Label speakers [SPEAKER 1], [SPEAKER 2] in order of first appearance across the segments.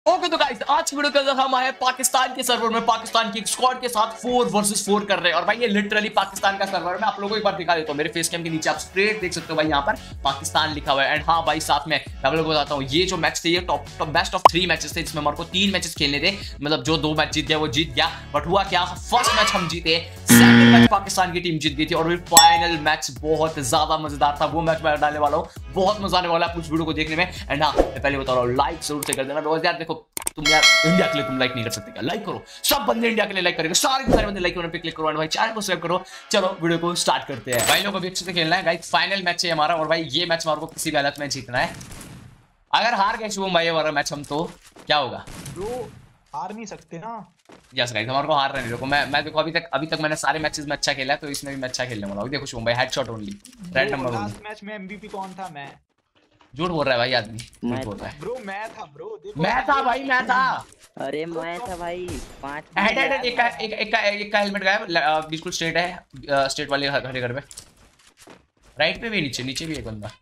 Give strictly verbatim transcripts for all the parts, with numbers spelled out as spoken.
[SPEAKER 1] Okay तो guys आज की वीडियो के अंदर हम आए पाकिस्तान के सर्वर में पाकिस्तान की एक स्क्वाड के साथ फोर वर्सेस फोर कर रहे हैं। और भाई ये लिटरली पाकिस्तान का सर्वर है। मैं आप लोगों को एक बार दिखा देता हूँ। मेरे फेस कैम के नीचे आप स्ट्रेट देख सकते हो भाई, यहाँ पर पाकिस्तान लिखा हुआ है। एंड हाँ भाई साथ में मैं आप लोगों को बताता हूँ, ये जो मैच थे ये top top best of three matches थे, जिसमें हमारे को तीन मैचेस खेलने थे। मतलब जो दो मैच जीत गया वो जीत गया, बट हुआ क्या, फर्स्ट मैच हम जीते, सेकंड मैच पाकिस्तान की टीम जीत गई थी, और फाइनल मैच बहुत ज्यादा मजेदार था। वो मैच मैं डालने वाला हूँ, बहुत मजा आने वाला है उस वीडियो को देखने में। एंड हाँ मैं पहले बता रहा हूँ, लाइक जरूर से कर देना बिकॉज़ यार देखो, तुम यार इंडिया के लिए तुम लाइक नहीं कर सकते क्या? लाइक करो, सब बंदे इंडिया के लिए लाइक करेंगे, सारे सारे बंदे लाइक पे क्लिक करो एंड भाई चैनल को सब्सक्राइब करो। चलो वीडियो को स्टार्ट करते हैं। भाई लोग अभी अच्छे से खेलना है गाइस, फाइनल मैच है हमारा, और भाई ये मैच हमारे को किसी भी हालत में जीतना है। अगर हार गए शुभम भाई वाला मैच हम, तो क्या होगा
[SPEAKER 2] ब्रो? हार नहीं सकते ना।
[SPEAKER 1] यस गाइस, हमारे को हार नहीं। देखो मैं मैं देखो अभी तक अभी तक मैंने सारे मैचेस में अच्छा खेला है, तो इसमें भी मैं अच्छा खेलने वाला हूं। देखो शुभम भाई headshot only, red number only.
[SPEAKER 2] Last match में एमवीपी कौन था? मैं।
[SPEAKER 1] झूठ बोल रहा है भाई आदमी, झूठ बोल रहा है।
[SPEAKER 2] ब्रो मैं था ब्रो, देखो
[SPEAKER 1] मैं था भाई, मैं था।
[SPEAKER 3] अरे मैं था भाई। पांच
[SPEAKER 1] हेड हेड एक का एक एक का एक का हेलमेट गायब, बिल्कुल स्ट्रेट है, स्ट्रेट वाले हरे घर पे। राइट पे भी, नीचे नीचे भी एक बंदा।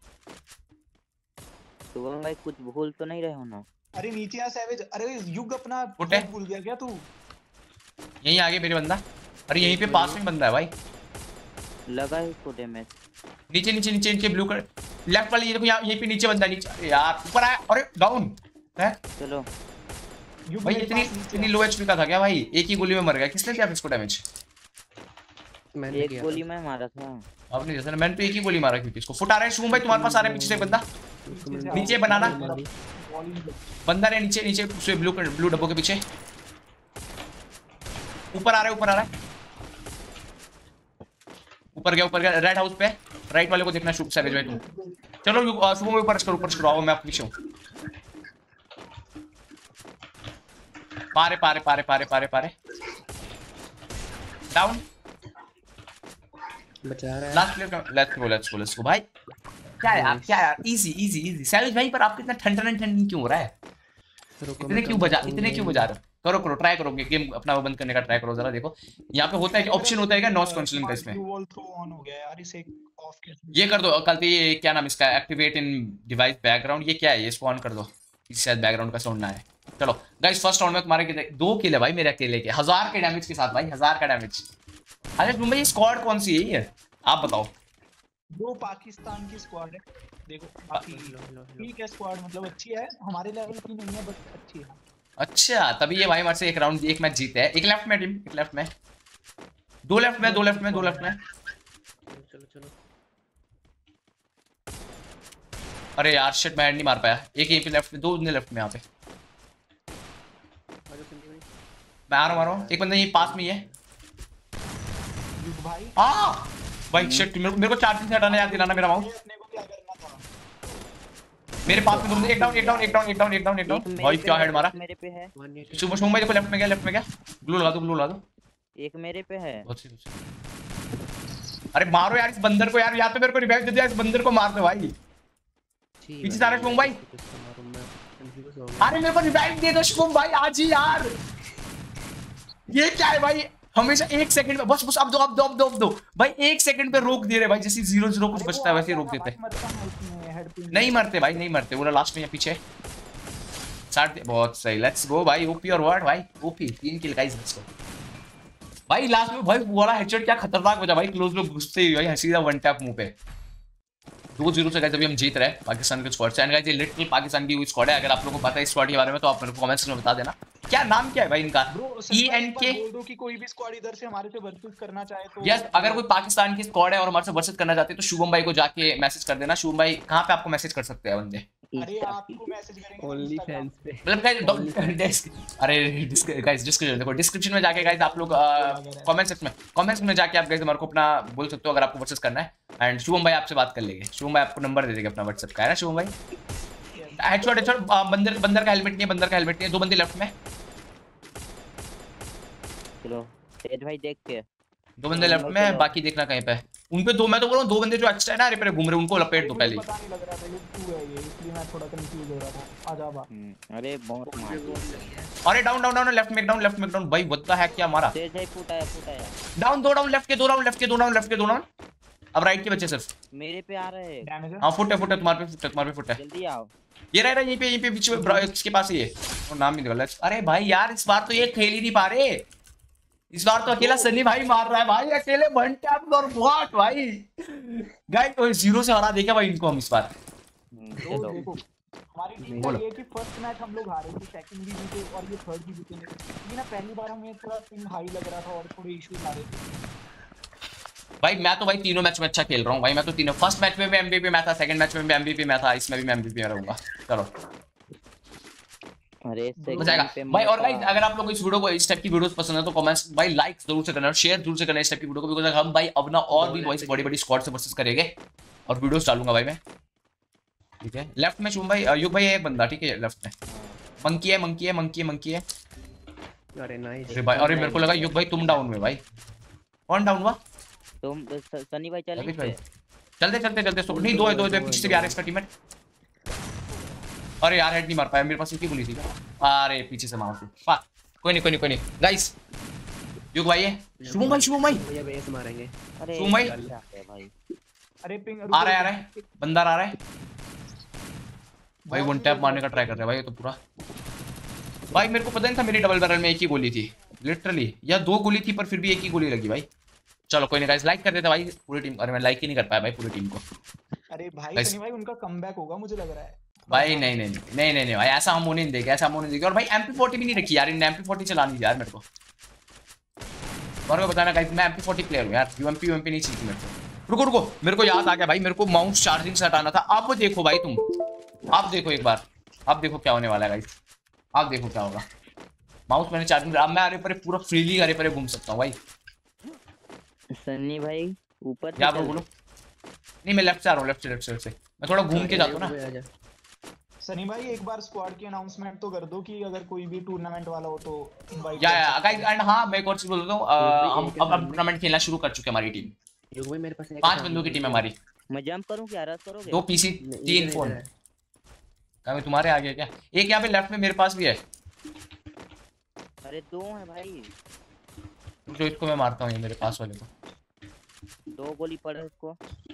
[SPEAKER 3] शुभम भाई कुछ भूल तो नहीं रहे हो ना?
[SPEAKER 2] अरे नीचे आ सैवेज। अरे युग अपना
[SPEAKER 1] उठे।
[SPEAKER 2] भूल गया क्या तू?
[SPEAKER 1] यहीं आगे मेरे बंदा। अरे यहीं पे पास में बंदा है भाई,
[SPEAKER 3] लगा है इसको डैमेज।
[SPEAKER 1] नीचे नीचे नीचे नीचे ब्लू कलर लेफ्ट वाले, ये देखो यहाँ यहीं पे नीचे बंदा, नीचे यार ऊपर आया। अरे डाउन है
[SPEAKER 3] चलो
[SPEAKER 1] भाई। इतनी इतनी लो एचपी का था क्या भाई? एक ही गोली में मर गया। किसने दिया इसको डैमेज?
[SPEAKER 3] मैंने एक गोली में मारा था।
[SPEAKER 1] आपने जैसे ना, मैंने तो एक ही गोली मारा क्योंकि इसको फुट आ रहा है। शुभम भाई तुम्हारे पास आ रहा है पीछे से बंदा, नीचे बनाना बंदा रे, नीचे नीचे ब्लू ब्लू डब्बों के पीछे। ऊपर आ रहा है, ऊपर आ रहा है, ऊपर गया ऊपर गया रेड हाउस पे। राइट वाले को देखना शुभ सैवेज भाई तुम। चलो शुभम ऊपर करो, ऊपर करो, आओ मैं आप पीछे हूं। पारे पारे पारे पारे पारे पारे डाउन, बचा रहा है। Last player, let's go let's go let's go भाई। क्या यार क्या यार, इजी इजी इजी। सैवेज भाई पर आपको इतना ठंडन ठंडन क्यों हो रहा है? इतने क्यों बजा इतने क्यों बजा रहे हो? करो करो, ट्राई करो गेम अपना वो बंद करने का ट्राई करो जरा। देखो यहाँ पे होता है कि ऑप्शन होता है क्या नॉइस कैंसलिंग का, इसमें
[SPEAKER 2] वॉल थ्रो ऑन हो गया यार, इसे ऑफ कैसे?
[SPEAKER 1] ये कर दो कल तो। ये क्या नाम इसका, एक्टिवेट इन डिवाइस बैकग्राउंड, ये क्या है? ये इसको ऑन कर दो, इससे शायद बैकग्राउंड का साउंड ना आए। चलो गाइस फर्स्ट राउंड में तुम्हारे दो किल है भाई मेरे अकेले के, हजार के डैमेज के साथ भाई, हजार का डैमेज। अरे तुम भाई स्क्वाड कौन सी है ये आप बताओ?
[SPEAKER 2] वो पाकिस्तान की स्क्वाड है। देखो बाकी ठीक है, स्क्वाड मतलब अच्छी है, हमारे लेवल की नहीं है बट अच्छी है।
[SPEAKER 1] अच्छा तभी ये भाई हमारे से एक राउंड एक मैच जीते हैं। एक लेफ्ट में टीम, एक लेफ्ट में, दो लेफ्ट में, दो लेफ्ट में, दो लेफ्ट में। चलो चलो। अरे यार शिट, मैं हेड नहीं मार पाया। एक यहीं पे लेफ्ट में, दो बंदे लेफ्ट में यहाँ पे। मैं आ रहा हूँ आ रहा हूँ, एक बंदा यहीं पास में ही है
[SPEAKER 2] भाई।
[SPEAKER 1] आ भाई शिट, मेरे, मेरे को चार्जिंग से हटाना याद दिलाना मेरा माउस।
[SPEAKER 2] अपने को क्या करना था?
[SPEAKER 1] मेरे पास में एक डाउन एक डाउन एक डाउन एक डाउन एक डाउन एक डाउन। भाई क्या हेड मारा
[SPEAKER 3] मेरे पे है।
[SPEAKER 1] शुभ शुभ भाई देखो लेफ्ट में गया, लेफ्ट में गया। ग्लू लगा दो, ग्लू लगा दो।
[SPEAKER 3] एक मेरे पे है।
[SPEAKER 1] अरे मारो यार इस बंदर को यार, या तो मेरे को रिवाइव दे दिया, इस बंदर को मार दो भाई। पीछे जा रहे शुभम भाई। अरे मेरे को रिवाइव दे दो शुभम भाई आज ही यार। ये क्या है भाई, हमेशा एक सेकंड में बस बस अब दो अब दो अब दो अब दो भाई। एक सेकंड पे रोक दे रहे भाई, जैसे जीरो जीरो कुछ बचता है वैसे रोक देते। नहीं मरते भाई, नहीं मरते। वो लास्ट में या पीछे साठ। बहुत सही, लेट्स गो भाई। ओपी और वर्ड भाई, ओपी तीन किल गाइस, लेट्स गो भाई। लास्ट में भाई वाला हेडशॉट क्या खतरनाक बजा भाई, क्लोज में घुसते ही भाई सीधा वन टैप मुंह पे। दो जीरो से गाइस अभी हम जीत रहे हैं पाकिस्तान के स्क्वाड से। एंड गाइस ये लिटिल पाकिस्तान की स्क्वाड है। अगर आप लोगों को पता है इस स्क्वाड के बारे में तो आप मेरे को कमेंट्स में बता देना। क्या नाम क्या है भाई इनका? ई एन के।
[SPEAKER 2] बोल दो कि कोई भी स्क्वाड इधर से हमारे से वर्सेस करना चाहे तो।
[SPEAKER 1] यस, अगर कोई पाकिस्तान की स्क्वाड है और हमारे से वर्सेस करना चाहते हैं तो शुभम भाई को जाके मैसेज कर देना। शुभम भाई कहां पे आपको मैसेज कर सकते हैं बंदे?
[SPEAKER 2] अरे आपको मैसेज करेंगे
[SPEAKER 3] ओनली फैंस पे।
[SPEAKER 1] मतलब गाइस अरे गाइस डिस्क्रिप्शन देखो, डिस्क्रिप्शन में जाके गाइस आप लोग कमेंट सेक्शन में कमेंट्स में जाके आप गाइस हमारे को अपना बोल सकते हो अगर आपको वर्सेस करना है। एंड शुभम भाई आपसे बात कर लेंगे। शुभम भाई आपको नंबर दे देंगे अपना व्हाट्सएप का, है ना शुभम भाई? Headshot headshot. बंदर बंदर का हेलमेट नहीं है, बंदर का हेलमेट नहीं है। दो बंदे लेफ्ट में।
[SPEAKER 3] चलो तेज भाई देख के।
[SPEAKER 1] दो बंदे लेफ्ट में, बाकी देखना कहीं पे उन पे। दो मैं तो बोल रहा हूँ, दो बंदे जो एक्स्ट्रा है ना, अरे पे घूम रहे, उनको लपेट दो पहले।
[SPEAKER 2] पता नहीं लग रहा था ये तू है, ये इसलिए मैं थोड़ा कंफ्यूज हो रहा था। आ जा बा।
[SPEAKER 3] अरे बहुत मार।
[SPEAKER 1] अरे डाउन डाउन डाउन, लेफ्ट में डाउन, लेफ्ट में डाउन भाई। व्हाट द हैक क्या मारा?
[SPEAKER 3] तेज भाई फुटा है फुटा है।
[SPEAKER 1] डाउन दो डाउन लेफ्ट के, दो डाउन लेफ्ट के, दो डाउन लेफ्ट के, दो डाउन। अब राइट के बच्चे सिर्फ
[SPEAKER 3] मेरे पे आ रहे हैं।
[SPEAKER 2] डैमेज है।
[SPEAKER 1] हाँ फुट है फुट है तुम्हारे पे फुट है तुम्हारे पे फुट है।
[SPEAKER 3] जल्दी आओ।
[SPEAKER 1] ये रह रहा है यहीं पे यहीं पे बीच में इसके पास ही है और नाम नहीं निकल रहा। अरे भाई यार इस बार तो ये खेल ही नहीं पा रहे, इस बार तो अकेला सनी भाई मार रहा है भाई, अकेले वन टैप और व्हाट भाई। गाइस जीरो से हरा देखा भाई इनको हम इस बार।
[SPEAKER 2] तो देखो हमारी टीम का ये कि फर्स्ट मैच हम लोग हारे थे, सेकंड भी जीते और ये थर्ड भी जीते। ये ना पहली बार हमें थोड़ा टीम हाई लग रहा था और थोड़े इश्यूज आ रहे थे।
[SPEAKER 1] भाई मैं तो भाई तीनों मैच में अच्छा खेल रहा हूँ भाई, मैं तो तीनों फर्स्ट मैच में भी एमवीपी मैं था, सेकंड मैच में भी एमवीपी मैं था, इसमें भी मैं एमवीपी में रहूंगा। चलो
[SPEAKER 3] अरे
[SPEAKER 1] हो जाएगा भाई। और गाइस अगर आप लोगों को इस वीडियो को इस टाइप की वीडियोस पसंद है तो कमेंट्स भाई लाइक जरूर से करना और शेयर जरूर से करना इस टाइप की वीडियो को, बिकॉज़ हम भाई अब ना और भी वॉइस बड़ी बड़ी स्क्वाड से वर्सेस करेंगे और वीडियोस डालूंगा भाई मैं। ठीक है लेफ्ट में शुभम भाई युग भाई एक बंदा ठीक है लेफ्ट में मंकी है मंकी है मंकी है मंकी है।
[SPEAKER 4] अरे नाइस।
[SPEAKER 1] अरे भाई अरे मेरे को लगा युग भाई तुम डाउन में भाई। कौन डाउन हुआ?
[SPEAKER 3] तुम सनी भाई चल
[SPEAKER 1] भाई चलते चलते चलते सो नहीं दो है दो है पीछे से भी आ रहा है इसका टीममेट। अरे यार हेड नहीं मार पाया, मेरे पास एक ही गोली थी। अरे पीछे से मारो फक। कोई नहीं कोई नहीं कोई नहीं गाइस युग भाई है शुभम भाई शुभम भाई
[SPEAKER 4] भैया बेस मारेंगे।
[SPEAKER 3] अरे
[SPEAKER 1] शुभम भाई
[SPEAKER 3] भाई
[SPEAKER 2] अरे पिंग
[SPEAKER 1] आ रहा है आ रहा है बंदा आ रहा है भाई, वन टैप मारने का ट्राई कर रहा है भाई ये तो पूरा। भाई मेरे को पता नहीं था मेरी डबल बैरल में एक ही गोली थी लिटरली, या दो गोली थी पर फिर भी एक ही गोली लगी भाई। चलो कोई नहीं गाइस लाइक कर देते भाई पूरी टीम। अरे मैं लाइक ही नहीं कर पाया भाई पूरी टीम को।
[SPEAKER 2] अरे भाई सनी भाई उनका कमबैक होगा मुझे लग रहा है
[SPEAKER 1] भाई। नहीं नहीं नहीं नहीं नहीं भाई ऐसा हम होने नहीं देंगे, ऐसा हम होने नहीं देंगे। और भाई एम पी फोर्टी भी नहीं रखी यार, इन एम पी फोर्टी चलानी थी यार मेरे को। और बताना गाइस मैं एम पी फोर्टी प्लेयर हूँ यार, यूएमपी यूएमपी नहीं चाहिए मेरे को। रुको रुको मेरे को याद आ गया भाई, मेरे को माउस चार्जिंग से हटाना था। अब देखो भाई तुम, आप देखो एक बार, अब देखो क्या होने वाला है गाइस, आप देखो क्या होगा। माउस मैंने चार्जिंग, अब मैं अरे परे पूरा फ्रीली अरे परे घूम सकता हूँ भाई।
[SPEAKER 3] सन्नी भाई ऊपर
[SPEAKER 1] क्या बोलो? नहीं मैं लेफ्ट से आ रहा हूँ, लेफ्ट से लेफ्ट से लेफ्ट से मैं थोड़ा घूम के जाता हूँ ना।
[SPEAKER 2] सनी भाई एक बार स्क्वाड की अनाउंसमेंट तो कर दो कि अगर कोई भी टूर्नामेंट वाला हो तो इनवाइट।
[SPEAKER 1] या या गाइस एंड हाँ मैं एक और चीज बोल रहा हूँ, हम अब अब टूर्नामेंट खेलना शुरू कर चुके हैं हमारी टीम।
[SPEAKER 4] युग भाई मेरे पास
[SPEAKER 1] पांच बंदों की टीम है हमारी।
[SPEAKER 3] मैं जंप करूं क्या रस करोगे?
[SPEAKER 1] दो पीसी तीन फोन। क्या मैं तुम्हारे आगे क्या? एक यहाँ पे लेफ्ट में मेरे पास भी है।
[SPEAKER 3] अरे दो हैं भाई।
[SPEAKER 1] जो इसको मैं मारता हूँ ये मेरे पास वाले को।
[SPEAKER 3] दो गोली पड़े इसको।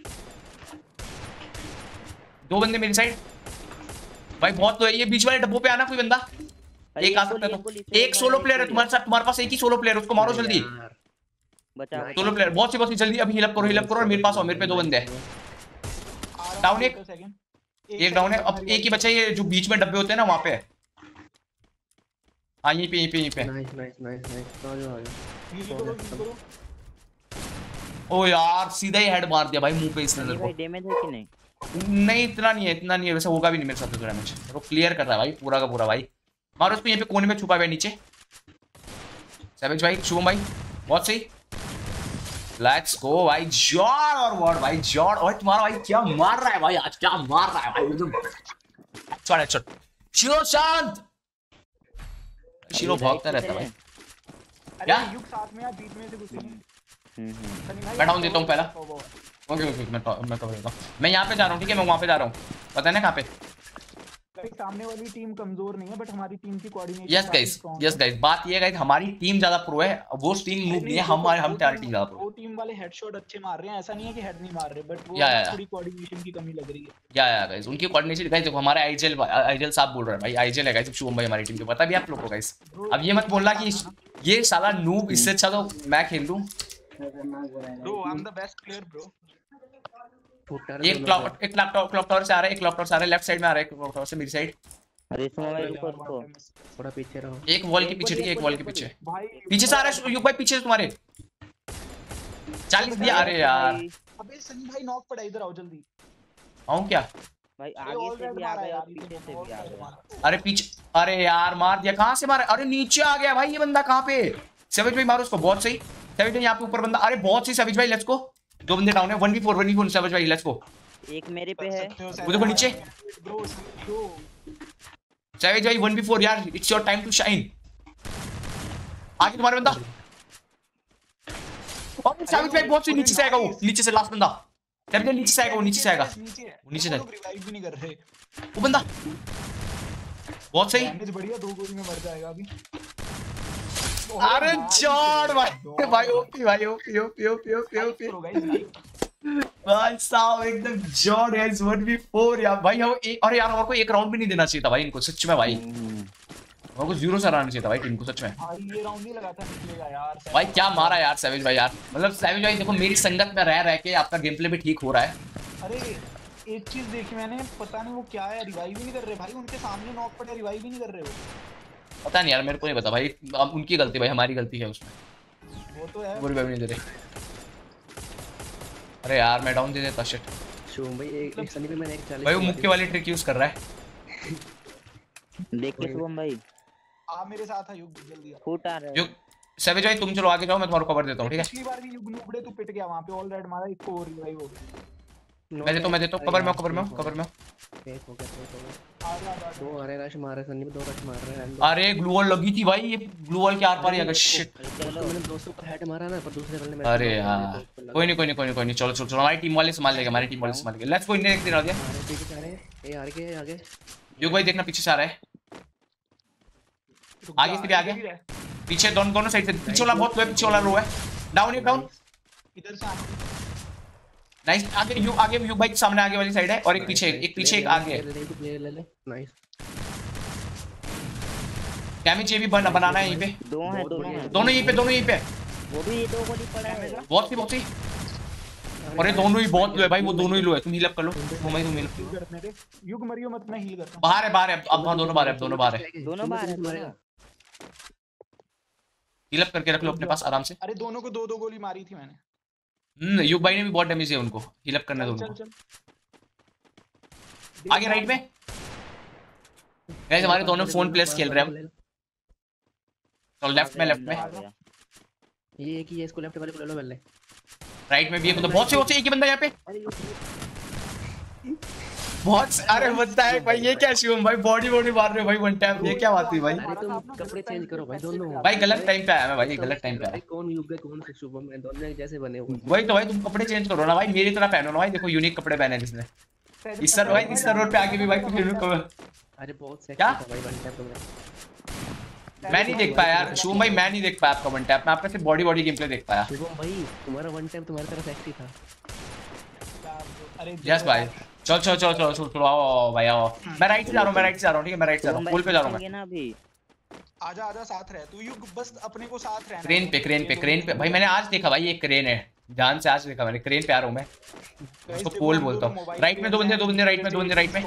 [SPEAKER 1] दो बंदे मेरी साइड भाई, बहुत तो है ये। बीच वाले डब्बों पे आना कोई बंदा, एक आ सकता है तो। एक सोलो प्लेयर है तुम्हारे साथ, तुम्हारे पास एक ही सोलो प्लेयर है, उसको मारो जल्दी।
[SPEAKER 3] बचा
[SPEAKER 1] सोलो प्लेयर बहुत सी बहुत सी जल्दी अभी हिल अप करो हिल अप करो। और मेरे पास आओ, मेरे पे दो बंदे हैं। डाउन एक एक डाउन है, अब एक ही बचा ये जो बीच में डब्बे होते हैं ना वहां पे है। हाँ यहीं पे यहीं पे यहीं पे।
[SPEAKER 4] नाइस नाइस नाइस नाइस आ जाओ आ जाओ।
[SPEAKER 1] ओ यार सीधा ही हेड मार दिया भाई मुंह पे इसने मेरे को।
[SPEAKER 3] डैमेज है कि नहीं?
[SPEAKER 1] नहीं इतना नहीं है, इतना नहीं है वैसे, होगा भी नहीं मेरे साथ तो डैमेज। वो क्लियर कर रहा है भाई पूरा का पूरा भाई। मारो उसको, यहीं पे कोने में छुपा हुआ है नीचे। सैवेज भाई शुभम भाई बहुत सही। लेट्स गो भाई जॉर्ड और वर्ड भाई जॉर्ड। और तुम्हारा भाई क्या मार रहा है भाई, आज क्या मार रहा है भाई एकदम। छोड़ छोड़ शिरो शांत। शिरो भागता रहता है भाई। क्या
[SPEAKER 2] युग साथ में यार बीच में से घुसे नहीं।
[SPEAKER 3] हम्म
[SPEAKER 1] मैं डाउन देता हूँ पहला। ओके ओके मैं मैं कवर करता हूँ। मैं यहाँ पे जा रहा हूँ ठीक है, मैं वहाँ पे जा रहा हूँ, पता है ना कहाँ पे।
[SPEAKER 2] सामने वाली टीम कमजोर नहीं है बट हमारी टीम की coordination
[SPEAKER 1] yes guys yes guys बात ये है गाइस हमारी टीम ज्यादा प्रो है, वो टीम नूब नहीं है। हमारे हम चार टीम ज्यादा प्रो।
[SPEAKER 2] वो टीम वाले हेडशॉट अच्छे मार रहे हैं, ऐसा नहीं है कि हेड नहीं मार रहे, बट वो
[SPEAKER 1] या, या,
[SPEAKER 2] थोड़ी कोऑर्डिनेशन की कमी लग रही है।
[SPEAKER 1] या या गाइस उनकी कोऑर्डिनेशन गाइस देखो। हमारे आईजेल आईजेल साहब बोल रहे हैं भाई, आईजेल है गाइस शुभम भाई हमारी टीम के, पता भी आप लोगों को गाइस। अब ये मत बोलना कि ये साला नूब, इससे अच्छा तो मैं खेल लूं।
[SPEAKER 2] Bro I am the best player bro.
[SPEAKER 1] एक क्लॉक एक क्लॉक क्लॉक टावर से आ रहा है, एक क्लॉक टावर से आ रहा है, लेफ्ट साइड में आ रहा है क्लॉक टावर से मेरी साइड।
[SPEAKER 3] अरे इसमें भाई रुको रुको
[SPEAKER 4] थोड़ा पीछे रहो।
[SPEAKER 1] एक वॉल के पीछे ठीक है, एक वॉल के पीछे पीछे से आ रहा है युग भाई, पीछे से तुम्हारे चालीस दिया। अरे यार
[SPEAKER 2] अबे सनी भाई नॉक पड़ा, इधर आओ जल्दी।
[SPEAKER 1] आऊं क्या
[SPEAKER 3] भाई? आगे से भी आ गए और पीछे से भी आ गए।
[SPEAKER 1] अरे पीछे, अरे यार मार दिया। कहां से मारा? अरे नीचे आ गया भाई ये बंदा। कहां पे? सैवेज भाई मारो उसको, बहुत सही। सैवेज भाई यहाँ पे ऊपर बंदा, अरे बहुत सही सैवेज भाई लेट्स गो। दो बंदे डाउन है, one v four one v four savage भाई लेट्स गो।
[SPEAKER 3] एक मेरे पे है,
[SPEAKER 1] वो देखो नीचे सैवेज भाई वन वी फोर यार, it's your time to shine. आगे तुम्हारे बंदा, और सैवेज भाई बहुत सही नीचे से आएगा, वो नीचे से लास्ट बंदा। सैवेज भाई नीचे से आएगा, वो नीचे से आएगा, वो नीचे से
[SPEAKER 2] रिवाइव भी नहीं कर रहे
[SPEAKER 1] वो बंदा। बहुत सही
[SPEAKER 2] डैमेज बढ़िया, दो गोली में मर जाएगा अभी।
[SPEAKER 1] अरे जॉर्ड भाई भाई ओपी भाई OP OP OP OP OP. भाई साहब एकदम जॉर्ड गाइस वन वी फोर यार भाई हम एक अरे यार हमारे को एक राउंड भी नहीं देना चाहिए था भाई इनको सच में भाई हमारे को जीरो से हराना चाहिए था भाई टीम को सच में
[SPEAKER 2] भाई ये राउंड नहीं लगा था निकलेगा यार
[SPEAKER 1] भाई क्या मारा यार सैवेज भाई यार मतलब सैवेज भाई देखो मेरी संगत में रह रह के आपका गेम प्ले भी ठीक हो रहा है।
[SPEAKER 2] अरे एक चीज देखी मैंने पता नहीं वो क्या है रिवाइव ही नहीं कर रहे भाई उनके सामने नॉक पड़े रिवाइव ही नहीं कर रहे हो।
[SPEAKER 1] पता नहीं यार मेरे को नहीं पता भाई अब उनकी गलती भाई हमारी गलती है उसमें
[SPEAKER 2] वो तो है
[SPEAKER 1] वो रिवाइव नहीं दे रहे। अरे यार मैं डाउन दे देता शिट
[SPEAKER 4] शुभम भाई एक एक सनी पे मैंने एक चालीस
[SPEAKER 1] भाई वो मुक्के वाली ट्रिक यूज कर रहा है।
[SPEAKER 3] देख के शुभम भाई
[SPEAKER 2] आ मेरे साथ है युग जल्दी आ
[SPEAKER 3] फुट आ रहे
[SPEAKER 1] युग सैवेज भाई तुम चलो आगे जाओ मैं तुम्हारा कवर देता हूं ठीक है।
[SPEAKER 2] पिछली बार भी युग नुबड़े तू पिट गया वहां पे ऑल राइट मारा इसको और रिवाइव हो गया।
[SPEAKER 1] मैं देता हूं मैं देता हूं कवर में कवर में कवर में
[SPEAKER 4] एक हो गया एक हो गया
[SPEAKER 2] आ जा आ जा
[SPEAKER 4] दो आ रहे रश मार रहे सनी पे दो रश मार रहे हैं
[SPEAKER 1] अरे ग्लू वॉल लगी थी भाई ये ग्लू वॉल के आर पार ही अगर शिट
[SPEAKER 3] चलो
[SPEAKER 4] मैंने दोस्तों को हेड मारा ना पर दूसरे बंदे में
[SPEAKER 1] अरे यार कोई नहीं कोई नहीं कोई नहीं कोई नहीं चलो चलो चलो हमारी टीम वाले संभाल लेंगे हमारी टीम वाले संभाल लेंगे लेट्स गो इन्हें एक दिन आ गया
[SPEAKER 4] पीछे जा रहे हैं ये आगे आगे
[SPEAKER 1] युग भाई देखना पीछे से आ रहा है आगे से भी आगे पीछे दोनों दोनों साइड से पीछे वाला बहुत लो है पीछे वाला लो है डाउन एक डाउन
[SPEAKER 2] इधर से आगे
[SPEAKER 1] नाइस आगे युग आगे युग भाई के सामने आगे वाली साइड है और एक पीछे एक पीछे एक आगे
[SPEAKER 4] ले ले ले ले नाइस
[SPEAKER 1] डैमेज ये भी बना बनाना है यहीं पे
[SPEAKER 3] दो हैं दोनों हैं
[SPEAKER 1] दोनों यहीं पे दोनों यहीं पे
[SPEAKER 3] वो भी ये दो गोली पड़ा है
[SPEAKER 1] बहुत सी बहुत सी अरे दोनों ही बहुत लो है भाई वो दोनों ही लो है तुम हील अप कर लो तुम भाई तुम हील अप
[SPEAKER 2] करने दे युग मरियो मत मैं हील करता हूं
[SPEAKER 1] बाहर है बाहर है अब वहां दोनों बाहर है अब दोनों बाहर है
[SPEAKER 3] दोनों बाहर है दोनों।
[SPEAKER 1] हील अप करके रख लो अपने पास आराम से।
[SPEAKER 2] अरे दोनों को दो दो गोली मारी थी मैंने
[SPEAKER 1] हम्म युग भाई ने भी बहुत डैमेज है उनको हील अप करने दो
[SPEAKER 2] चल
[SPEAKER 1] उनको
[SPEAKER 2] चल
[SPEAKER 1] आगे राइट में गाइस हमारे दोनों फोन प्लेस खेल रहे हैं हम तो लेफ्ट में लेफ्ट में
[SPEAKER 4] ये एक ही है इसको लेफ्ट वाले को ले लो पहले
[SPEAKER 1] राइट में भी है मतलब बहुत से बहुत से एक ही बंदा यहाँ पे बहुत से- अरे बंदा है भाई ये क्या शिवम भाई बॉडी बॉडी मार रहे हो भाई वन टैप ये क्या बात हुई भाई
[SPEAKER 4] अरे तुम कपड़े चेंज करो भाई दोनों
[SPEAKER 1] भाई गलत टाइम पे आया मैं भाई गलत टाइम पे
[SPEAKER 4] भाई
[SPEAKER 1] आया
[SPEAKER 4] कौन युग है कौन से शुभम है दोनों एक जैसे बने हुए
[SPEAKER 1] वही तो भाई तुम कपड़े चेंज करो ना भाई मेरी तरह पहनो ना भाई देखो यूनिक कपड़े पहने जिसने इस सर भाई इस सर्वर पे आके भी भाई कुछ यूनिक कपड़े
[SPEAKER 4] अरे बहुत सेक्सी
[SPEAKER 1] क्या?
[SPEAKER 4] था भाई वन टैप तुमने
[SPEAKER 1] मैं नहीं देख पाया यार शुभम भाई मैं नहीं देख पाया आपका वन टैप मैं आपका सिर्फ बॉडी बॉडी गेम प्ले देख पाया।
[SPEAKER 4] शुभम भाई तुम्हारा वन टैप तुम्हारी तरह सेक्सी था
[SPEAKER 2] अरे
[SPEAKER 1] यस भाई चलो चलो चलो चलो चलो चलो आओ भाई आओ मैं राइट से जा रहा हूँ मैं राइट से जा रहा हूँ ठीक है मैं राइट से जा रहा हूँ पुल पे जा रहा हूँ मैं
[SPEAKER 3] ना अभी
[SPEAKER 2] आजा आजा साथ रह तू युग बस अपने को साथ रहना
[SPEAKER 1] क्रेन पे क्रेन पे क्रेन पे भाई मैंने आज देखा भाई ये क्रेन है ध्यान से आज देखा मैंने क्रेन पे आ रहा हूँ मैं उसको पोल बोलता हूँ राइट में दो बंदे दो बंदे राइट में दो बंदे राइट में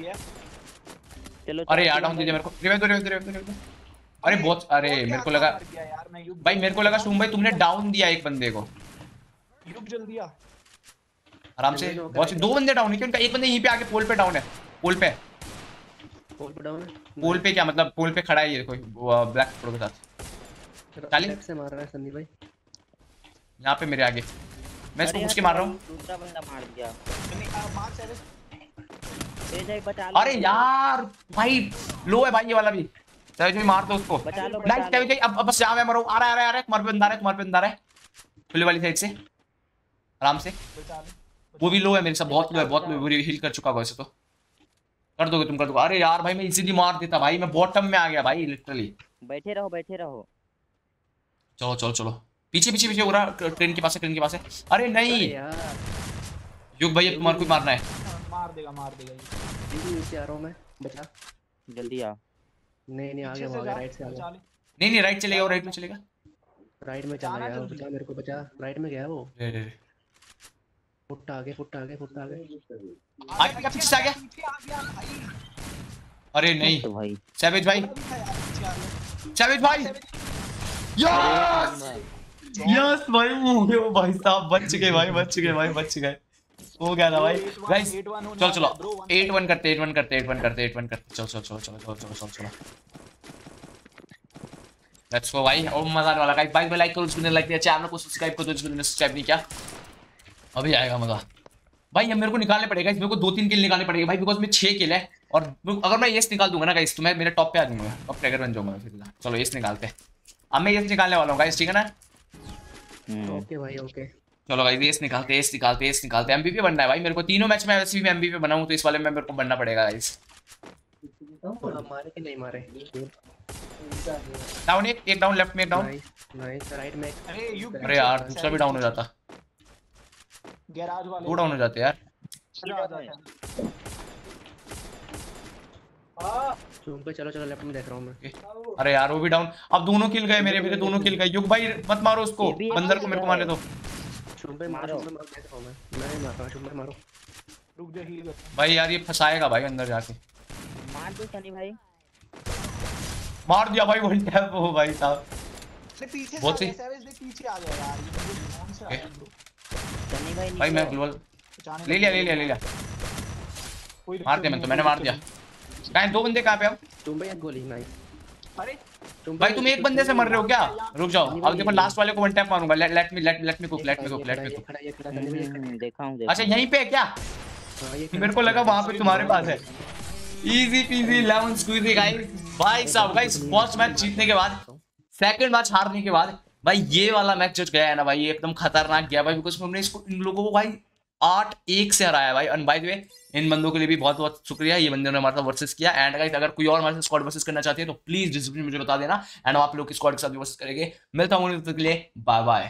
[SPEAKER 3] चलो
[SPEAKER 1] अरे यार डाउन दीजिए मेरे को रिवाइव दो रिवाइव दो रिवाइव दो अरे बहुत अरे मेरे को लगा भाई मेरे को लगा शुभम भाई तुमने डाउन दिया एक बंदे को
[SPEAKER 2] युग जल्दी आ
[SPEAKER 1] आराम से बहुत दो बंदे डाउन है क्योंकि एक बंदे यहीं पे आके पोल पे डाउन है पोल पे
[SPEAKER 4] पोल पे डाउन है
[SPEAKER 1] पोल पे क्या मतलब पोल पे खड़ा है ये कोई ब्लैक कपड़ों के साथ चाली
[SPEAKER 4] लेफ्ट से मार रहा है सन्नी भाई
[SPEAKER 1] यहाँ पे मेरे आगे मैं इसको पूछ के मार रहा हूँ
[SPEAKER 3] दूसरा बंदा मार दिया
[SPEAKER 2] नहीं आ, मार सेवन
[SPEAKER 3] तेज है बचा लो
[SPEAKER 1] अरे यार भाई लो है भाई ये वाला भी सैवेज भाई मार दो उसको
[SPEAKER 3] बचा लो
[SPEAKER 1] लाइट सैवेज भाई अब अब बस जहाँ मैं मरूँ आ रहा है आ रहा है आ रहा है तुम्हारे पे अंदर है तुम्हारे पे अंदर है खुले वाली साइड से आराम से
[SPEAKER 2] बचा ले
[SPEAKER 1] वो भी लो है मेरे साथ बहुत लो है बहुत लो है बुरी हील कर चुका वैसे तो कर दोगे तुम कर दोगे अरे यार भाई मैं इजीली मार देता भाई मैं बॉटम में आ गया भाई लिटरली
[SPEAKER 3] बैठे रहो बैठे रहो
[SPEAKER 1] चलो चलो चलो पीछे पीछे पीछे हो रहा ट्रेन के पास है ट्रेन के पास है अरे नहीं
[SPEAKER 4] यार
[SPEAKER 1] युग भाई अब तुम्हारे को मारना है
[SPEAKER 2] मार देगा मार देगा ये।
[SPEAKER 4] दीदी नीचे आ रहा हूं मैं बचा
[SPEAKER 3] जल्दी आ
[SPEAKER 4] नहीं नहीं आगे
[SPEAKER 2] पीछे से
[SPEAKER 4] भाग
[SPEAKER 2] जा,
[SPEAKER 4] राइट से आ
[SPEAKER 2] बचा ले
[SPEAKER 1] नहीं नहीं राइट चलेगा वो राइट में चलेगा
[SPEAKER 4] राइट में चला
[SPEAKER 2] जाना
[SPEAKER 4] गया
[SPEAKER 2] जल्दी।
[SPEAKER 4] बचा मेरे को बचा राइट में गया वो
[SPEAKER 1] ले ले ले
[SPEAKER 4] फुट आगे फुट आगे फुट आगे
[SPEAKER 1] आगे क्या पीछे से आ गया
[SPEAKER 2] पीछे आ गया भाई
[SPEAKER 1] अरे नहीं
[SPEAKER 3] तो भाई
[SPEAKER 1] सैवेज भाई
[SPEAKER 2] अभी था यार, पीछे आ गया।
[SPEAKER 1] सैवेज भाई यस यस भाई वो वो भाई साहब बच गए भाई बच गए भाई बच गए हो गया ना भाई गाइस चलो चलो एट वन करते एट वन करते एट वन करते एट वन करते चलो चलो चलो चलो चलो चलो चलो चलो लेट्स गो भाई और मजा आने वाला गाइस भाई लाइक करो जिसने लाइक किया चैनल को सब्सक्राइब करो जिसने सब्सक्राइब नहीं किया अभी आएगा मजा भाई अब मेरे को निकालने पड़ेगा मेरे को दो तीन किल निकालने पड़ेगा भाई बिकॉज मैं छह किल है और अगर मैं एस निकाल दूंगा ना गाइस तो मैं मेरे टॉप पे आ जाऊंगा टॉप ट्रैगर बन जाऊंगा फिर चलो एस निकालते हैं अब मैं एस निकालने वाला हूँ गाइस ठीक है ना
[SPEAKER 4] ओके भाई ओके
[SPEAKER 1] चलो गाइस एस निकालते एस निकालते एस निकालते एमवीपी बनना है भाई मेरे को तीनों मैच में वैसे भी एमवीपी बना हूं तो इस वाले में मेरे को बनना पड़ेगा गाइस
[SPEAKER 4] मारे कि नहीं मारे
[SPEAKER 1] डाउन एक एक डाउन लेफ्ट में एक डाउन
[SPEAKER 4] नाइस नाइस राइट में
[SPEAKER 2] अरे युग
[SPEAKER 1] अरे यार दूसरा भी डाउन हो जाता
[SPEAKER 2] गैराज वाले
[SPEAKER 1] दो डाउन हो जाते यार।
[SPEAKER 2] आ जा, आ जा।
[SPEAKER 4] चुम पे चलो चलो, लेफ्ट में देख रहा हूँ मैं।
[SPEAKER 1] अरे यार वो भी डाउन। अब दोनों किल गए मेरे, मेरे दोनों किल गए। युग भाई मत मारो उसको,
[SPEAKER 3] ये भी एक
[SPEAKER 1] बंदर को
[SPEAKER 3] किल
[SPEAKER 1] मेरे को
[SPEAKER 3] है।
[SPEAKER 1] मारने दो।
[SPEAKER 4] चुम पे मारो, चुम पे मारो, देख रहा हूँ मैं। मैं नहीं मार रहा, चुम पे मारो।
[SPEAKER 2] रुक जा, हील करता
[SPEAKER 1] भाई यार ये फंसाएगा भाई अंदर जाके।
[SPEAKER 3] मार दो सनी भाई।
[SPEAKER 1] मार दिया भाई वन टैप। ओ भाई साहब
[SPEAKER 2] हूं। पीछे
[SPEAKER 1] बहुत
[SPEAKER 2] से
[SPEAKER 1] सही।
[SPEAKER 2] सैवेज देख, पीछे आ गया यार, ये मुझे कौन से आ गया ब्रो।
[SPEAKER 3] सनी भाई
[SPEAKER 1] भाई मैं
[SPEAKER 3] नीचे।
[SPEAKER 1] ग्लोबल
[SPEAKER 2] बचाने
[SPEAKER 1] ले लिया ले लिया ले लिया।
[SPEAKER 2] कोई
[SPEAKER 1] मार दिया मैं तो, मैंने मार दिया। कहाँ दो बंदे कहाँ पे अब?
[SPEAKER 4] चुम पे एक गोली नहीं।
[SPEAKER 2] अरे
[SPEAKER 1] भाई तुम एक बंदे से मर रहे हो क्या? रुक जाओ, अब देखो लास्ट वाले को वन टैप मारूंगा। Let let me let let me cook let me cook let me cook.
[SPEAKER 4] खड़ा ये खड़ा सनी भाई, ये खड़ा।
[SPEAKER 3] हम्म, देखा हूँ
[SPEAKER 1] अच्छा
[SPEAKER 3] देखा
[SPEAKER 1] यहीं पे है क्या?
[SPEAKER 4] हाँ, ये खड़ा।
[SPEAKER 1] मेरे को लगा वहां पे तुम्हारे पास है। Easy peasy lemon squeezy guys. भाई साहब गाइस फर्स्ट मैच जीतने के बाद, सेकंड मैच हारने के बाद भाई ये वाला मैच जो गया है ना भाई, ये एकदम खतरनाक गया भाई, बिकॉज हमने इसको इन लोगों को भाई आठ एक से हराया भाई। एंड बाय द वे इन बंदों के लिए भी बहुत बहुत शुक्रिया, ये बंदों ने हमारे साथ वर्सेस किया। एंड गाइस अगर कोई और हमारे साथ स्क्वाड वर्सेस करना चाहते हैं तो प्लीज डिस्क्रिप्शन में मुझे बता देना, एंड आप लोग की स्क्वाड के साथ भी वर्सेस करेंगे। मिलता हूँ के लिए, बाय बाय।